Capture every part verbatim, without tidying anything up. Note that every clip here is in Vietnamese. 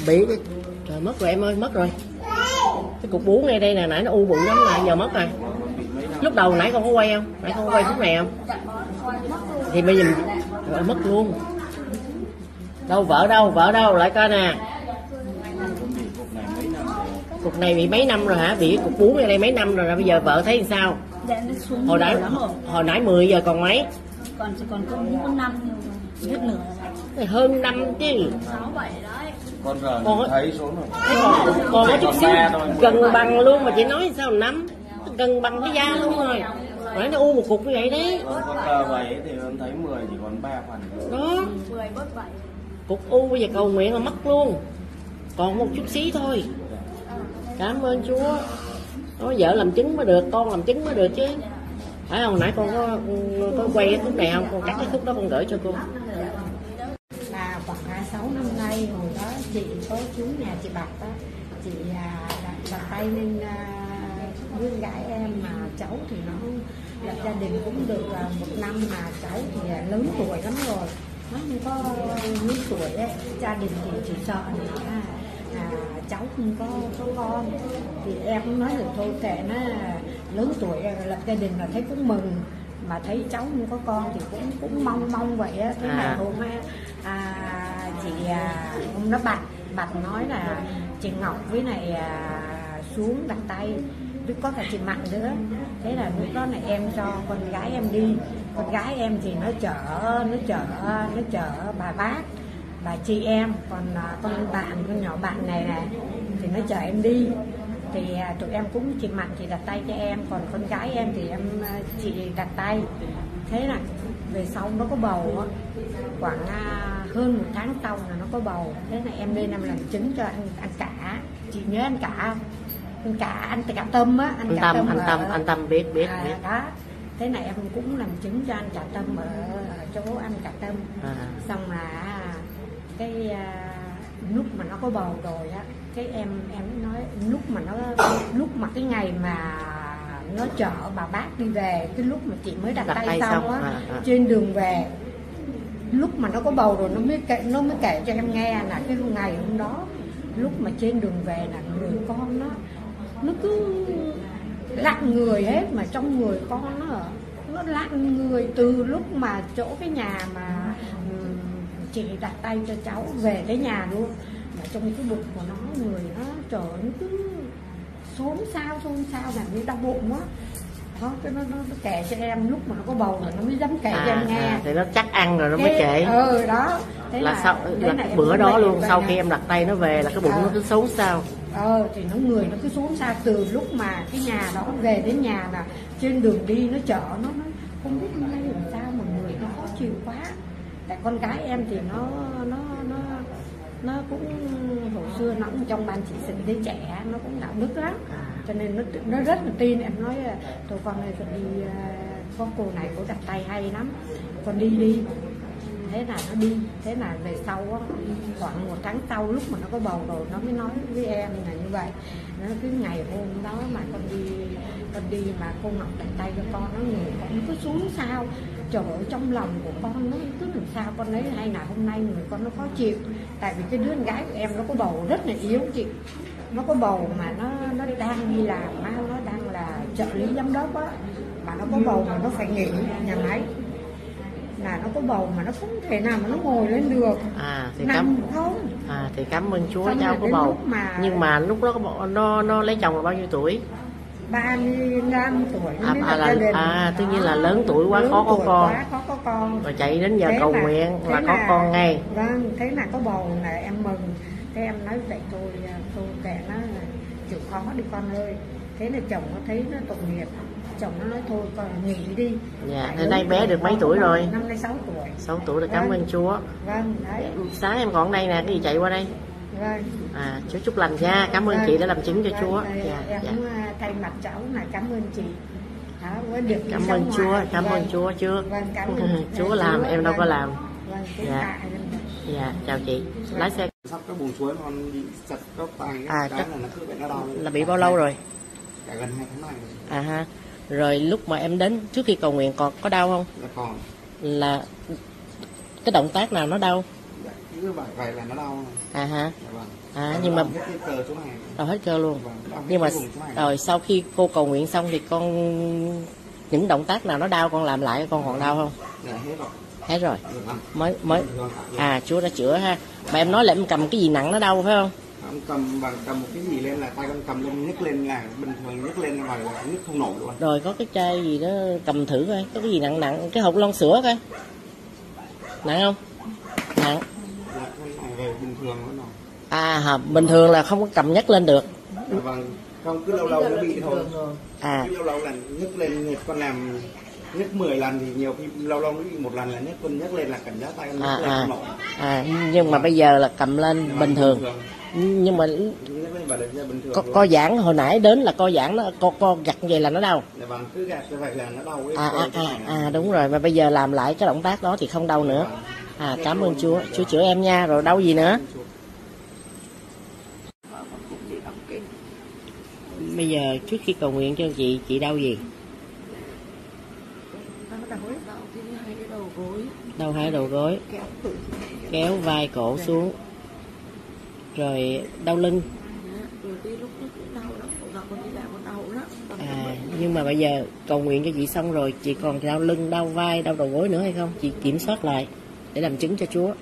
bị trời mất rồi em ơi, mất rồi. Cái cục bú ngay đây nè, nãy nó u bụng lắm nè, giờ mất rồi. Lúc đầu nãy con có quay không? Nãy con có quay phút này không? Thì bây giờ rồi, mất luôn. Đâu vợ đâu, vợ đâu, lại coi nè. Cục này bị mấy năm rồi hả? Bị cục bú ngay đây mấy năm rồi, bây giờ vợ thấy làm sao? Hồi nãy hồi nãy mười giờ còn mấy? Còn còn có bốn năm hết nửa rồi. Hơn năm chứ. sáu bảy đấy. Con giờ Còn thấy số rồi. còn, còn có chút xíu gần bằng luôn mà chị nói sao năm gần bằng cái da luôn rồi. Nãy nó u một cục như vậy đấy. Con giờ vậy thì em thấy mười chỉ còn ba phần. Đó. mười bớt bảy. Cục u bây giờ cầu nguyện là mất luôn. Còn một chút xí thôi. Cảm ơn Chúa. Nói vợ làm chứng mới được, con làm chứng mới được chứ. Phải không? Nãy con có, có quay cái khúc này không? Con cắt cái khúc đó con gửi cho cô. Là khoảng sáu năm nay, hồi đó chị có chú nhà chị Bạch đó, chị đặt, đặt tay lên uh, đứa gái em, mà cháu thì nó lập gia đình cũng được uh, một năm, mà cháu thì uh, lớn tuổi lắm rồi, nó không có lớn tuổi ấy. Gia đình thì chỉ sợ là à, cháu không có có con, thì em cũng nói được thôi kệ nó, lớn tuổi lập gia đình là thấy cũng mừng, mà thấy cháu không có con thì cũng cũng mong mong vậy á. Thế là hôm à, chị à, hôm đó Bạch Bạch nói là chị Ngọc với này à, xuống đặt tay, với có cả chị Mặn nữa. Thế là lúc đó này em cho con gái em đi, con gái em thì nó chở nó chở nó chở bà bác bà chị em, còn à, con bạn con nhỏ bạn này này thì nó chở em đi. Thì à, tụi em cũng chị Mặn thì đặt tay cho em, còn con gái em thì em chị đặt tay. Thế là về sau nó có bầu á, khoảng à, hơn một tháng sau là nó có bầu. Thế là em lên em làm chứng cho anh anh cả, chị nhớ anh cả không? Anh cả anh cả Tâm á, anh, anh cả Tâm, Tâm anh ở, Tâm anh Tâm biết biết à, biết đó. Thế này em cũng làm chứng cho anh cả Tâm ở, ở chỗ anh cả Tâm. À. Xong là cái à, lúc mà nó có bầu rồi á, cái em em nói lúc mà nó lúc mà cái ngày mà nó chở bà bác đi về, cái lúc mà chị mới đặt, đặt tay, tay xong á, à, à. trên đường về, lúc mà nó có bầu rồi nó mới kể, nó mới kể cho em nghe là cái ngày hôm đó lúc mà trên đường về là người con nó nó cứ lặn người hết, mà trong người con nó nó lặn người từ lúc mà chỗ cái nhà mà chị đặt tay cho cháu về tới nhà luôn, mà trong cái bụng của nó, người nó trời nó cứ xốn xao xôn xao làm như đau bụng quá. Đó, cái nó, nó, nó kể cho em lúc mà nó có bầu rồi nó mới dám kể à, cho em nghe. À, thì nó chắc ăn rồi nó cái, mới kể. Ừ đó. Thế là, là sau là bữa đó luôn, sau khi em đặt tay nó về là cái bụng ờ. nó cứ xốn xao. Ờ thì nó người nó cứ xốn xao từ lúc mà cái nhà đó về đến nhà, là trên đường đi nó chở nó, nó không biết hôm nay làm sao mà người nó khó chịu quá. Tại con gái em thì nó nó nó nó cũng hồi xưa nó cũng trong ban chỉ sự giới trẻ, nó cũng đạo đức lắm, cho nên nó nó rất là tin. Em nói thôi con ơi, con đi, có cô này cô đặt tay hay lắm, con đi đi. Thế là nó đi. Thế là về sau á, khoảng một tháng sau lúc mà nó có bầu rồi nó mới nói với em là như vậy. Nó cái ngày hôm đó mà con đi con đi mà cô Ngọc đặt tay cho con, nó người con cứ xuống sao, trời ơi, trong lòng của con nó cứ làm sao con ấy, hay là hôm nay người con nó khó chịu. Tại vì cái đứa con gái của em nó có bầu rất là yếu chị, nó có bầu mà nó nó đang đi làm, má nó đang là trợ lý giám đốc á, mà nó có bầu mà nó phải nghỉ nhà máy, là nó có bầu mà nó không thể nào mà nó ngồi lên được. À thì nằm cảm không. À thì cảm ơn Chúa Xong cháu có bầu. Mà... Nhưng mà lúc đó có nó nó lấy chồng là bao nhiêu tuổi? ba mươi lăm tuổi. À, à, là, à tất nhiên là lớn tuổi quá, lớn khó có con. Quá, khó có con. Rồi chạy đến giờ thế cầu là, nguyện là có là, con ngay. Vâng, thế là có bầu là em mừng. Thế em nói vậy thôi, tôi kệ nó là chịu khó đi con ơi. Thế là chồng nó thấy nó tội nghiệp, chồng nó nói thôi con nghỉ đi. Dạ, thế nay bé được mấy tuổi rồi? Năm nay sáu tuổi. sáu tuổi là cảm ơn Chúa. Vâng, đấy. Sáng em còn đây nè, cái gì chạy qua đây? Vâng. À, Chúa chúc lành nha, cảm ơn vâng. chị đã làm chứng cho vâng, Chúa. Đây, dạ, em dạ. cũng thay mặt cháu là cảm ơn chị. Đó, với được cảm ơn Chúa, ngoài. cảm vâng. ơn Chúa chưa? Vâng, cảm ơn Chúa làm, Chúa, em đâu vâng. có làm. Vâng, dạ. dạ, chào chị. Vâng. Lái xe. Sắp cái buồng chuối con bị chặt gốc tay, à, cái chắc là nó cứ bị nó đau. Là bị bao lâu rồi? Cả gần hai tháng nay rồi. À ha. Rồi lúc mà em đến trước khi cầu nguyện còn có đau không? Dạ còn. Là cái động tác nào nó đau? Dạ, cứ vậy vậy là nó đau. À hả? Dạ vâng. À nhưng mà hết cái cơ chỗ này. đau hết cơ luôn. Vâng, đau hết Nhưng mà cái vùng chỗ này. rồi sau khi cô cầu nguyện xong thì con những động tác nào nó đau con làm lại con còn đau không? Dạ hết rồi. Hết rồi. Dạ vâng. Mới mới Vâng. à Chúa đã chữa ha. Mà em nói là em cầm cái gì nặng nó đau phải không? Ông cầm bằng cầm một cái gì lên là tay con cầm lên nhấc lên là bình thường nhấc lên mà là nhấc không nổi luôn. Rồi có cái chai gì đó cầm thử coi, có cái gì nặng nặng, cái hộp lon sữa coi. Nặng không? Nặng. Dạ, cái này về bình thường nó nổi. À hả, bình thường là không có cầm nhấc lên được. Dạ vâng. Không cứ lâu lâu nó bị thôi. À. Cứ lâu lâu là nhấc lên nhấc con làm nhấc mười lần thì nhiều khi lâu lâu nó bị một lần là nhấc con nhấc lên là cảm giác tay con nhấc À lên à. không nổi. À nhưng mà bây giờ là cầm lên Dạ, bình thường. Nhưng mà Nhấc lên và được ra bình thường. co, luôn. co giãn hồi nãy đến là co giãn nó co co gặt vậy là nó đau. Dạ vâng, cứ gạt như vậy là nó đau cái À cơ à chỗ à, này. à đúng rồi, và bây giờ làm lại cái động tác đó thì không đau nữa. À cảm ơn Chúa, Chúa chữa em nha, rồi đau gì nữa? Bây giờ trước khi cầu nguyện cho chị, chị đau gì? Đau hai đầu gối, kéo vai cổ xuống, rồi đau lưng. À nhưng mà bây giờ cầu nguyện cho chị xong rồi, chị còn đau lưng, đau vai, đau đầu gối nữa hay không? Chị kiểm soát lại để làm chứng cho Chúa.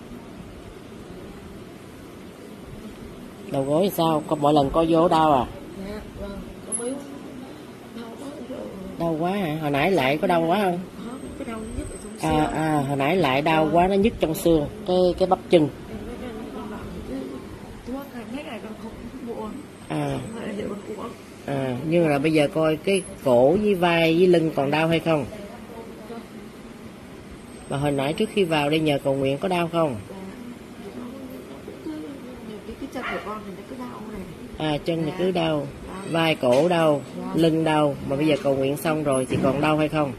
Đầu gối thì sao? Có mỗi lần có vô đau à? Đau quá hả? Hồi nãy lại có đau quá không? À, à hồi nãy lại đau quá, nó nhức trong xương, cái cái bắp chân. À, à nhưng mà bây giờ coi cái cổ với vai với lưng còn đau hay không? Mà hồi nãy trước khi vào đây nhờ cầu nguyện có đau không? À chân thì cứ đau, vai cổ đau, lưng đau, mà bây giờ cầu nguyện xong rồi thì còn đau hay không?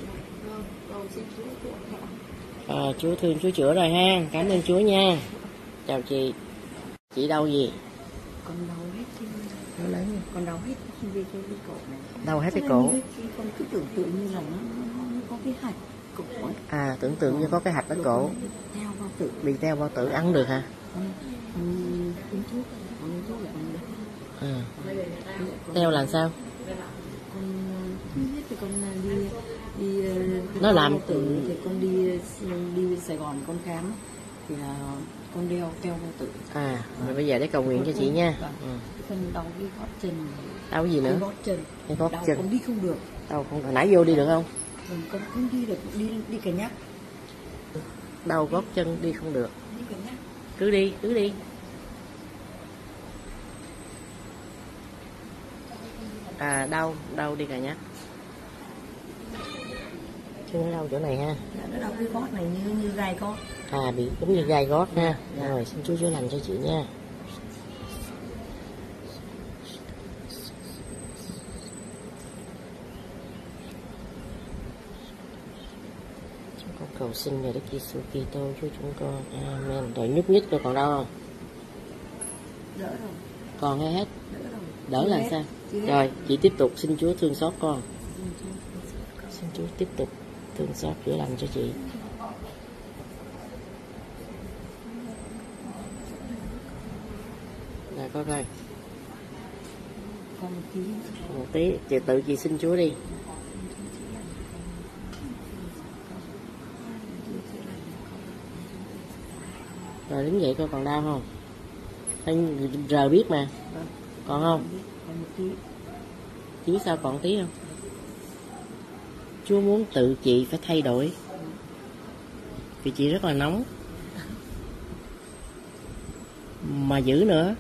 À, Chúa thương, Chúa chữa rồi ha, cảm ơn Chúa nha. Chào chị. Chị đau gì? Con đau hết cái nó lớn rồi, con đau hết cái cái cái cổ này. Đau hết cái cổ. Con cứ tưởng tượng như là nó, nó, nó có cái hạch cổ ấy. À tưởng tượng như có cái hạch ở cổ. Theo bao tử. Bị teo bao tử, ăn được hả? Con uống thuốc, con uống thuốc là con được. À. Teo là sao? Con không biết thì con đi đi Nó làm tử thì con đi đi Sài Gòn con khám thì là con đeo teo bao tử. À rồi bây giờ để cầu nguyện cho chị nha. Ừ. Phần đau cái gót chân. Đau gì nữa? Cái gót chân. Cái gót đau chân. con đi không được. Đau không? Hồi nãy vô đi được không? Con con không đi được, đi đi cả nhắc. Đau gót chân đi không được. Đi cả nhắc. Cứ đi, cứ đi. À đau, đau đi cả nhắc. Chứ nó đau chỗ này ha. Nó đau cái gót này như như gai gót. À bị giống như gai gót ha. Rồi xin Chúa chữa lành cho chị nha. Chúng con cầu xin về Đức Giêsu Kitô Chúa chúng con. Amen. Rồi nhúc nhích rồi còn đau không? Đỡ rồi. Còn hay hết? Đỡ rồi. Đỡ là sao? Rồi chị tiếp tục xin Chúa thương xót con. Xin Chúa tiếp tục thương xót chữa lành cho chị. Rồi coi coi. Còn một tí. Một tí, chị tự chị xin Chúa đi. Rồi đứng dậy coi còn đau không? Anh giờ biết mà. Còn không? Còn một tí. Chị biết sao còn tí không? Chúa muốn tự chị phải thay đổi. Vì chị rất là nóng. Mà dữ nữa.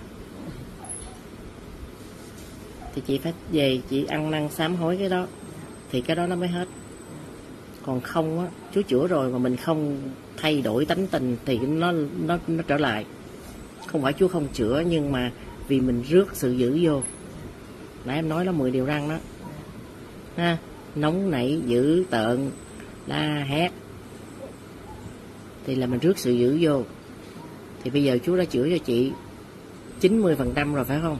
Thì chị phải về chị ăn năn sám hối cái đó. Thì cái đó nó mới hết. Còn không á, Chúa chữa rồi mà mình không thay đổi tánh tình thì nó nó nó trở lại. Không phải Chúa không chữa nhưng mà vì mình rước sự dữ vô. Nãy em nói là mười điều răng đó. Ha, nóng nảy, dữ tợn, la hét. Thì là mình rước sự dữ vô. Thì bây giờ Chúa đã chữa cho chị chín mươi phần trăm rồi phải không?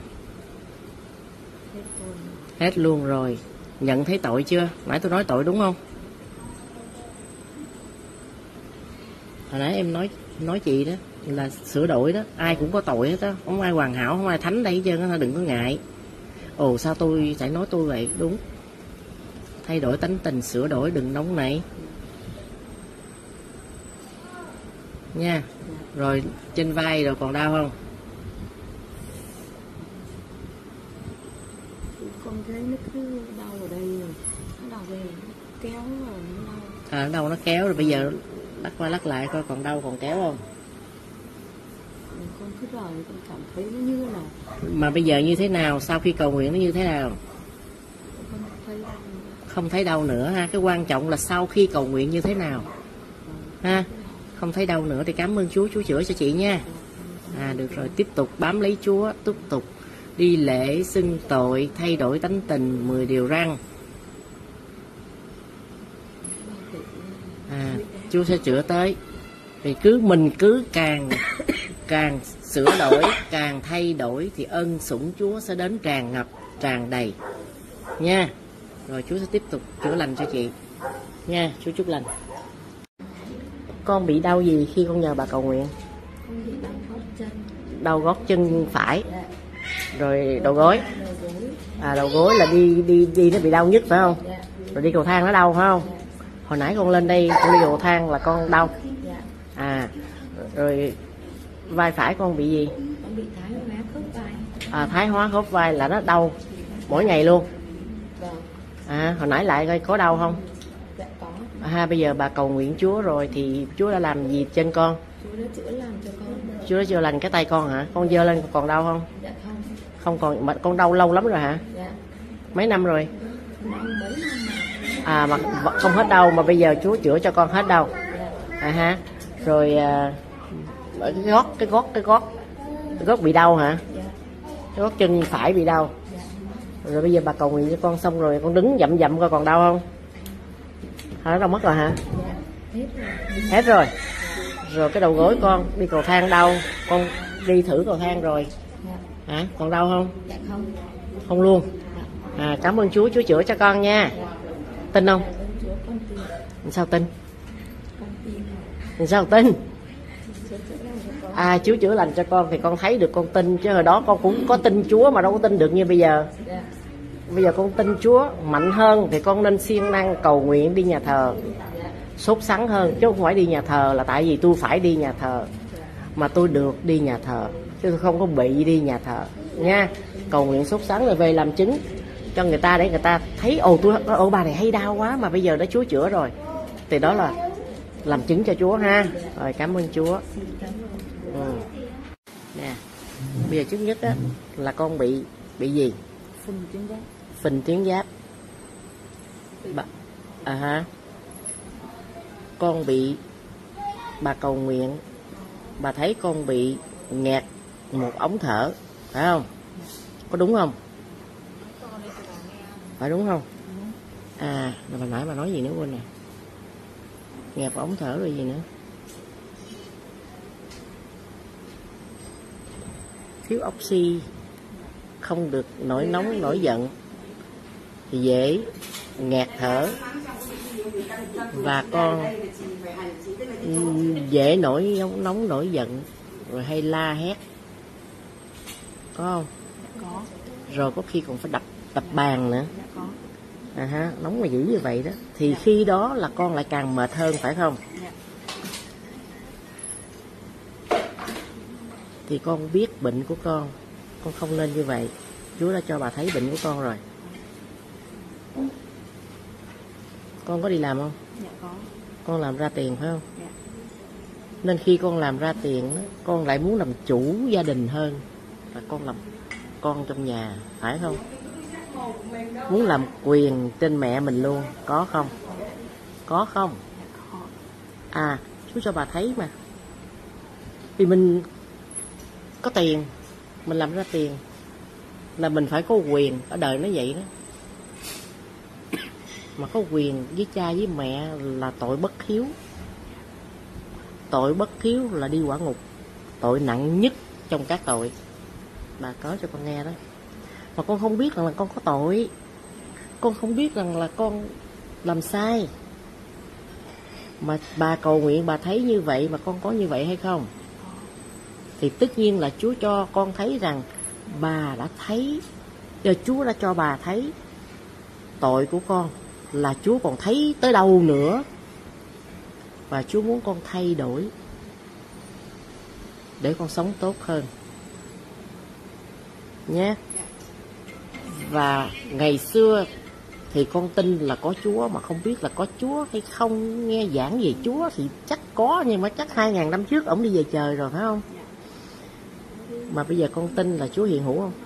Hết luôn rồi. Nhận thấy tội chưa? Nãy tôi nói tội đúng không? Hồi nãy em nói nói chị đó là sửa đổi đó, ai cũng có tội hết đó, không ai hoàn hảo, không ai thánh đây hết trơn á, đừng có ngại. Ồ sao tôi phải nói tôi vậy? Đúng, thay đổi tánh tình, sửa đổi, đừng nóng nảy nha. Rồi trên vai rồi còn đau không? Con thấy nó cứ đau ở đây rồi, nó đau về kéo rồi nó đau. À, đâu nó kéo rồi, bây giờ lắc qua lắc lại coi còn đau còn kéo không? Con cứ rồi con cảm thấy nó như là Mà bây giờ như thế nào, sau khi cầu nguyện nó như thế nào? con thấy đau. Không thấy đau nữa ha. Cái quan trọng là sau khi cầu nguyện như thế nào ha. Không thấy đau nữa thì cảm ơn Chúa, Chúa chữa cho chị nha. À được rồi, tiếp tục bám lấy Chúa, tiếp tục đi lễ, xưng tội, thay đổi tánh tình, mười điều răn. À, Chúa sẽ chữa tới. Thì cứ mình cứ càng càng sửa đổi, càng thay đổi thì ân sủng Chúa sẽ đến tràn ngập, tràn đầy nha. Rồi Chúa sẽ tiếp tục chữa lành cho chị nha. Chúa chúc lành. Con bị đau gì khi con nhờ bà cầu nguyện? Con bị đau gót chân. Đau gót chân phải. Rồi đầu gối. Đầu gối. À đầu gối là đi đi đi nó bị đau nhất phải không? Dạ. Rồi đi cầu thang nó đau phải không? Hồi nãy con lên đây con đi cầu thang là con đau. Dạ. À rồi vai phải con bị gì? Con bị thái hóa khớp vai. À, thái hóa khớp vai là nó đau mỗi ngày luôn. Vâng. À hồi nãy lại coi có đau không? Dạ có. À, bây giờ bà cầu nguyện Chúa rồi thì Chúa đã làm gì trên con? Chúa đã chữa lành cho con. Chúa đã chữa lành cái tay con hả? Con giơ lên còn đau không? Dạ không. Không còn, mà con đau lâu lắm rồi hả? Dạ. Mấy năm rồi? Đau mấy năm rồi. À mà không hết đau mà bây giờ Chúa chữa cho con hết đau. Dạ. À ha. Rồi à, cái gót cái gót cái gót cái gót bị đau hả? Dạ. Cái gót chân phải bị đau. Dạ. Rồi bây giờ bà cầu nguyện cho con xong rồi con đứng dậm dậm coi còn đau không? Hả, nó đâu mất rồi hả? Dạ. Hết rồi. Hết rồi. Rồi cái đầu gối con đi cầu thang đau, con đi thử cầu thang rồi. Dạ. Hả? Còn đau không? Dạ không. Không luôn. Dạ. À cảm ơn Chúa, Chúa chữa cho con nha. Dạ. Tin không? Ơn Chúa con tin. Sao tin? Con tin. Sao tin? Chúa chữa lành cho con. À Chúa chữa lành cho con thì con thấy được con tin, chứ hồi đó con cũng có tin Chúa mà đâu có tin được như bây giờ. Dạ. Bây giờ con tin Chúa mạnh hơn thì con nên siêng năng cầu nguyện, đi nhà thờ, sốt sắng hơn, chứ không phải đi nhà thờ là tại vì tôi phải đi nhà thờ mà tôi được đi nhà thờ, chứ tôi không có bị đi nhà thờ nha. Cầu nguyện sốt sắng rồi về làm chứng cho người ta để người ta thấy ồ tôi ồ bà này hay đau quá mà bây giờ đã Chúa chữa rồi, thì đó là làm chứng cho Chúa ha. Rồi cảm ơn Chúa. Ừ. Nè bây giờ trước nhất á là con bị bị gì? Phình tuyến giáp. Phình tuyến giáp. Bà, à ha. Con bị, bà cầu nguyện, bà thấy con bị nghẹt một ống thở, phải không? Có đúng không? Phải đúng không? À, rồi bà nãy bà nói gì nữa quên nè. Nghẹt một ống thở rồi gì nữa? Thiếu oxy, không được nổi nóng nổi giận thì dễ nghẹt thở, và con dễ nổi nóng nổi giận rồi hay la hét, có không? Có. Rồi có khi còn phải đập đập bàn nữa. Dạ có. À ha, nóng mà dữ như vậy đó thì khi đó là con lại càng mệt hơn phải không? Dạ. Thì con biết bệnh của con, con không nên như vậy. Chúa đã cho bà thấy bệnh của con rồi. Con có đi làm không? Dạ có. Con làm ra tiền phải không? Dạ. Nên khi con làm ra tiền con lại muốn làm chủ gia đình hơn là con làm con trong nhà, phải không? Muốn làm quyền trên mẹ mình luôn, có không? Có không? À, Chúa cho bà thấy mà. Vì mình có tiền, mình làm ra tiền là mình phải có quyền, ở đời nó vậy đó. Mà có quyền với cha với mẹ là tội bất hiếu. Tội bất hiếu là đi quả ngục, tội nặng nhất trong các tội. Bà có cho con nghe đó. Mà con không biết rằng là con có tội, con không biết rằng là con làm sai. Mà bà cầu nguyện bà thấy như vậy mà con có như vậy hay không? Thì tất nhiên là Chúa cho con thấy rằng bà đã thấy, giờ Chúa đã cho bà thấy tội của con, là Chúa còn thấy tới đâu nữa. Và Chúa muốn con thay đổi để con sống tốt hơn nhé. Và ngày xưa thì con tin là có Chúa, mà không biết là có Chúa hay không. Nghe giảng về Chúa thì chắc có, nhưng mà chắc hai ngàn năm trước ổng đi về trời rồi phải không? Mà bây giờ con tin là Chúa hiện hữu không?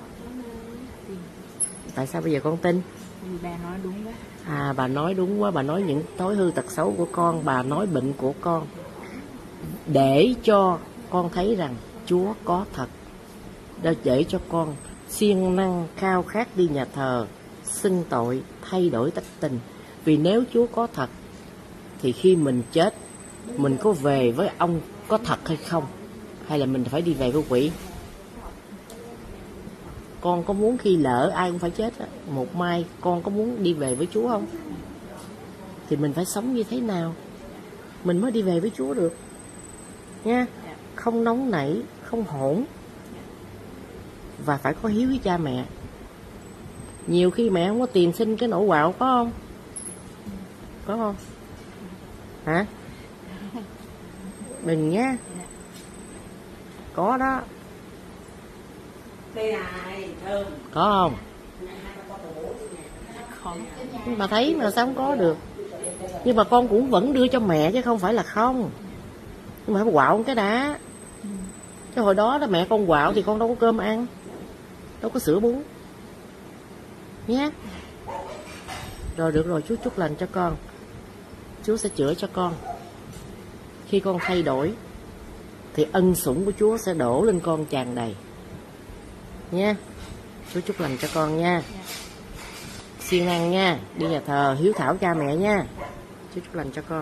Tại sao bây giờ con tin? Vì bà nói đúng quá. À, bà nói đúng quá. Bà nói những thói hư tật xấu của con, bà nói bệnh của con, để cho con thấy rằng Chúa có thật, để cho con siêng năng khao khát đi nhà thờ, xưng tội, thay đổi cách tình. Vì nếu Chúa có thật thì khi mình chết, mình có về với ông có thật hay không, hay là mình phải đi về với quỷ? Con có muốn khi lỡ ai cũng phải chết một mai, con có muốn đi về với Chúa không? Thì mình phải sống như thế nào mình mới đi về với Chúa được nha. Không nóng nảy, không hỗn, và phải có hiếu với cha mẹ. Nhiều khi mẹ không có tìm xin cái nỗi quạo, có không? Có không? Hả? Đừng nhá. Có đó. Có không? Bà thấy mà sao không có được? Nhưng mà con cũng vẫn đưa cho mẹ chứ không phải là không. Nhưng mà phải quạo cái đã. Cái hồi đó đó mẹ con quạo thì con đâu có cơm ăn, đâu có sữa bún nhé. Rồi được rồi, Chúa chúc lành cho con. Chúa sẽ chữa cho con. Khi con thay đổi thì ân sủng của Chúa sẽ đổ lên con tràn đầy nha. Chúa chúc lành cho con nha. Siêng năng nha, đi nhà thờ, hiếu thảo cha mẹ nha. Chúa chúc lành cho con.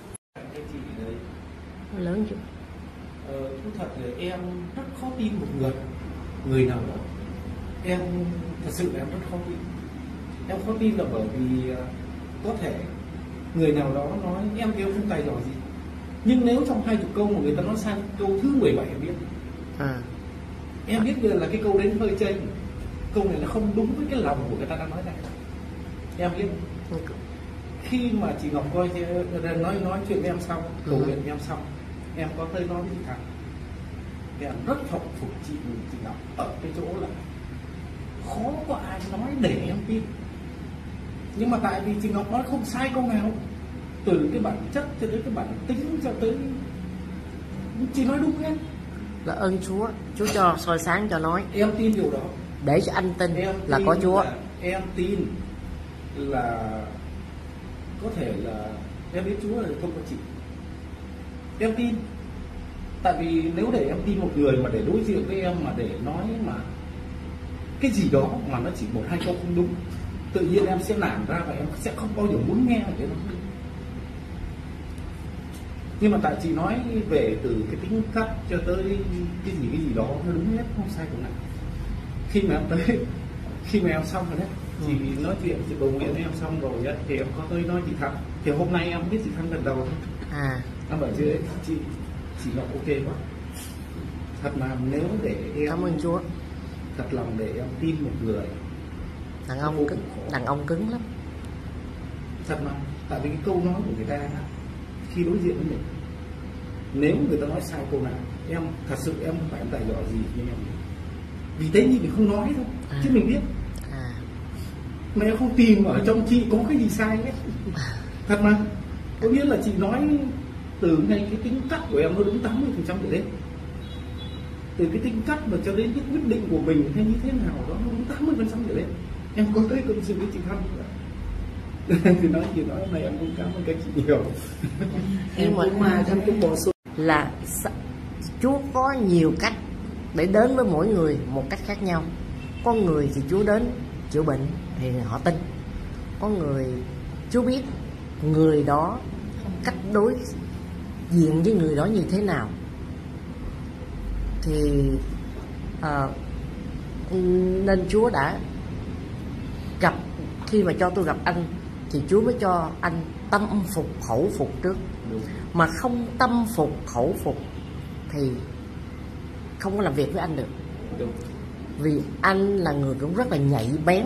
Nó lớn chưa? Ờ, thú thật là em rất khó tin một người người nào đó. Em thật sự là em rất khó tin. Em khó tin là bởi vì có thể người nào đó nói em yêu không tài giỏi gì, nhưng nếu trong hai chục câu mà người ta nói sang câu thứ mười bảy em biết. À. Em biết là cái câu đến hơi chênh, câu này là không đúng với cái lòng của người ta đang nói ra. Em biết. Khi mà chị Ngọc coi nói nói chuyện với em xong, cầu nguyện với em xong, em có tới nói với chị Thằng, em rất phục phục chị chị Ngọc ở cái chỗ là khó có ai nói để em tin. Nhưng mà tại vì chị Ngọc nói không sai câu nào, từ cái bản chất cho đến cái bản tính cho tới chị nói đúng hết. Là ơn Chúa, Chúa cho soi sáng cho nói. Em tin điều đó. Để cho anh tin em là tin có Chúa. Là, em tin là có thể là em biết Chúa là không có chị. Em tin. Tại vì nếu để em tin một người mà để đối diện với em mà để nói mà cái gì đó mà nó chỉ một hai câu không đúng, tự nhiên em sẽ nản ra và em sẽ không bao giờ muốn nghe để nó đúng. Nhưng mà tại chị nói về từ cái tính cách cho tới cái gì cái gì đó nó đúng hết, không sai cũng nào. Khi mà em tới, khi mà em xong rồi đấy, chị nói chuyện, chị cầu nguyện với em xong rồi ấy, thì em có tới nói chị Thắm. Thì hôm nay em biết chị Thắm lần đầu thôi. À. Em bảo chứ chị chị Ngọc ok quá. Thật mà nếu để em, cảm ơn Chúa. Thật lòng để em tin một người. Đàn ông cứng, đàn ông cứng lắm. Thật mà, tại vì cái câu nói của người ta khi đối diện với mình, nếu người ta nói sai câu nào, em thật sự em không phải em tài giỏi gì nhưng em vì thế nhưng mình không nói thôi, à. Chứ mình biết. À. Mà em không tìm ở trong chị có cái gì sai hết. Thật mà, có nghĩa là chị nói từ ngay cái tính cách của em nó đúng tám mươi phần trăm trở lên. Từ cái tính cách mà cho đến cái quyết định của mình hay như thế nào đó nó đúng tám mươi phần trăm trở lên. Em có tới công sự với chị Thắm thì nói gì nói này em cũng cảm ơn các chị nhiều. Nhưng mà, mà em cũng bổ sung là Chúa có nhiều cách để đến với mỗi người một cách khác nhau. Có người thì Chúa đến chữa bệnh thì họ tin. Có người Chúa biết người đó cách đối diện với người đó như thế nào. Thì à, nên Chúa đã gặp, khi mà cho tôi gặp anh thì Chúa mới cho anh tâm phục khẩu phục trước Đúng. Mà không tâm phục khẩu phục thì không có làm việc với anh được. Đúng. Vì anh là người cũng rất là nhạy bén,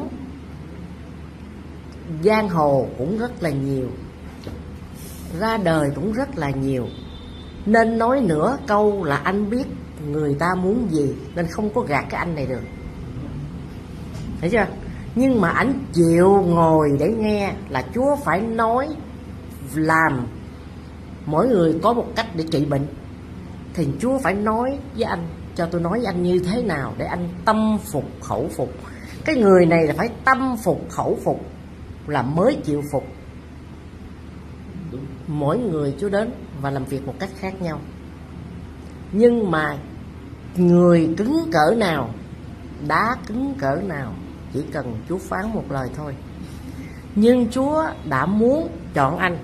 giang hồ cũng rất là nhiều, ra đời cũng rất là nhiều, nên nói nửa câu là anh biết người ta muốn gì, nên không có gạt cái anh này được, thấy chưa? Nhưng mà anh chịu ngồi để nghe là Chúa phải nói làm. Mỗi người có một cách để trị bệnh, thì Chúa phải nói với anh, cho tôi nói với anh như thế nào để anh tâm phục khẩu phục. Cái người này là phải tâm phục khẩu phục là mới chịu phục. Đúng. Mỗi người Chúa đến và làm việc một cách khác nhau, nhưng mà người cứng cỡ nào, đá cứng cỡ nào, chỉ cần Chúa phán một lời thôi. Nhưng Chúa đã muốn chọn anh.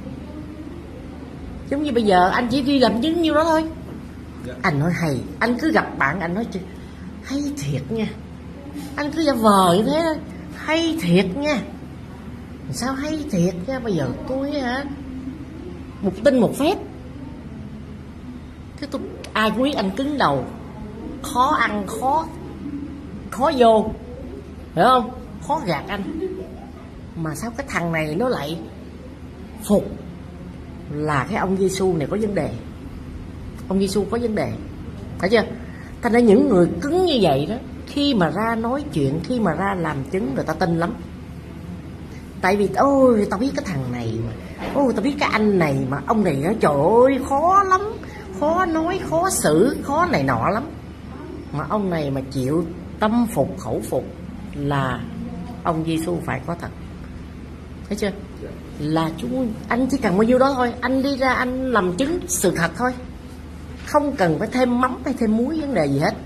Giống như bây giờ anh chỉ đi làm chứng nhiêu đó thôi. Dạ. Anh nói hay, anh cứ gặp bạn anh nói hay thiệt nha, anh cứ giả vờ như thế thôi, hay thiệt nha. Sao hay thiệt nha? Bây giờ tôi hả, một tin một phép. Cái tôi ai cũng biết anh cứng đầu, khó ăn, khó khó vô, hiểu không? Khó gạt anh. Mà sao cái thằng này nó lại phục? Là cái ông Giêsu này có vấn đề. Ông Giêsu có vấn đề, thấy chưa? Thành ra những người cứng như vậy đó, khi mà ra nói chuyện, khi mà ra làm chứng, người ta tin lắm. Tại vì ôi tao biết cái thằng này mà, ôi tao biết cái anh này mà, ông này trời ơi khó lắm, khó nói, khó xử, khó này nọ lắm. Mà ông này mà chịu tâm phục khẩu phục là ông Giêsu phải có thật, thấy chưa? Là chúng anh chỉ cần bao nhiêu đó thôi, anh đi ra anh làm chứng sự thật thôi, không cần phải thêm mắm hay thêm muối vấn đề gì hết.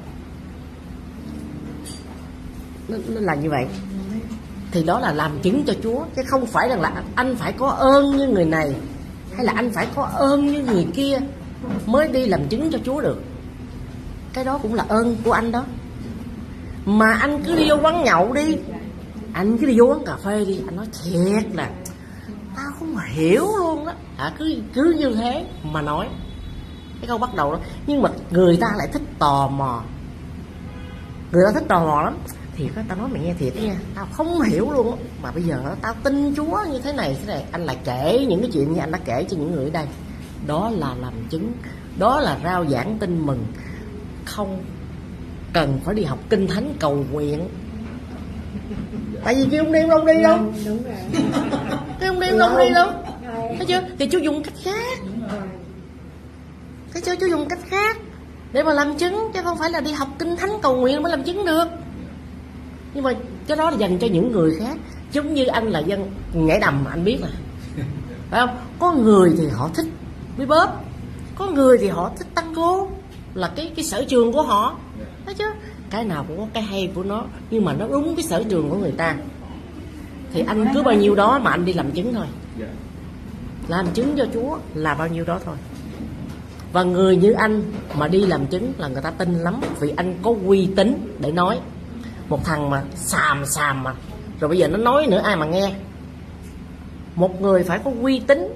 Nó, nó là như vậy. Thì đó là làm chứng cho Chúa, chứ không phải rằng là anh phải có ơn như người này, hay là anh phải có ơn như người kia mới đi làm chứng cho Chúa được. Cái đó cũng là ơn của anh đó. Mà anh cứ đi vô quán nhậu đi, anh cứ đi vô quán cà phê đi, anh nói thiệt là tao không hiểu luôn đó, à, cứ cứ như thế mà nói cái câu bắt đầu đó. Nhưng mà người ta lại thích tò mò, người ta thích tò mò lắm. Thì có tao nói mày nghe thiệt nha, tao không hiểu luôn đó. Mà bây giờ tao tin Chúa như thế này thế này. Anh lại kể những cái chuyện như anh đã kể cho những người ở đây. Đó là làm chứng, đó là rao giảng tin mừng. Không cần phải đi học kinh thánh cầu nguyện. Tại vì kêu ông đi ông đi đâu, Đúng rồi. cái ông đi ông đi đâu, thấy chưa? Thì Chúa dùng cách khác, thấy chưa? Chúa dùng cách khác để mà làm chứng, chứ không phải là đi học kinh thánh cầu nguyện mới làm chứng được. Nhưng mà cái đó là dành cho những người khác. Giống như anh là dân nhảy đầm, anh biết là phải không? Có người thì họ thích bebop, có người thì họ thích tango, là cái cái sở trường của họ, thấy chưa? Cái nào cũng có cái hay của nó, nhưng mà nó đúng cái sở trường của người ta. Thì anh cứ bao nhiêu đó mà anh đi làm chứng thôi, làm chứng cho Chúa là bao nhiêu đó thôi. Và người như anh mà đi làm chứng là người ta tin lắm, vì anh có uy tín để nói. Một thằng mà xàm xàm mà rồi bây giờ nó nói nữa ai mà nghe. Một người phải có uy tín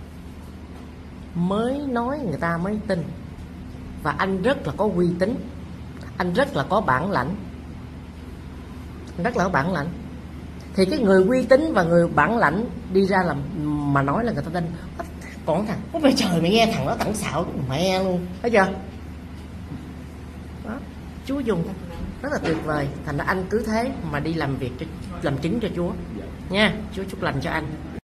mới nói người ta mới tin. Và anh rất là có uy tín, anh rất là có bản lãnh, anh rất là có bản lãnh. Thì cái người uy tín và người bản lãnh đi ra làm mà nói là người ta tin. Còn thằng có bây trời mày nghe thằng đó tẩn xạo mẹ luôn, thấy chưa? Đó, Chúa dùng rất là tuyệt vời. Thành ra anh cứ thế mà đi làm việc cho, làm chứng cho Chúa nha. Chúa chúc lành cho anh.